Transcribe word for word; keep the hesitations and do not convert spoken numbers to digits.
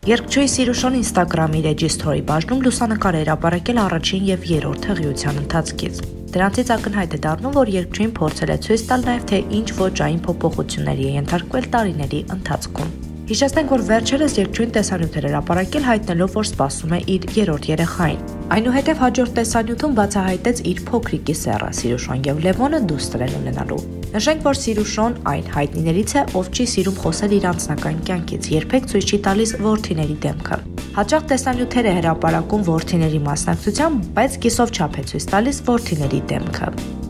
Երգչուհի Սիրուշոն Instagram-ի ռեջիստրոյի բաժնում լուսանկար էր ապարակել առաջին եւ երրորդ հղիության ընթացքից։ Դրանցից ակնհայտ է դառնում, որ երգչուհին փորձել է ցույց տալ նաեւ թե ինչ ոճային փոփոխությունների է ենթարկվել տարիների ընթացքում։ Հիշեցնենք, որ վերջերս երգչուհին տեսանյութեր էր ապարակել հայտնելով, որ սպասում է իր երրորդ երեխային։ Այնուհետև հաջորդ տեսանյութում բացահայտեց իր փոքրիկի սեռը Սիրուշոն եւ Լևոնը դուստր են ունենալու։ Նշենք, որ Սիրուշոն այն հայտնիներից է, ով չի սիրում խոսել իր անձնական կյանքից, երբեք ցույց չի տալիս որդիների դեմքը։ Հաճախ տեսանյութեր է հրապարակում որդիների մասնակցությամբ, բայց կիսով չափ է ցույց տալիս որդիների դեմքը։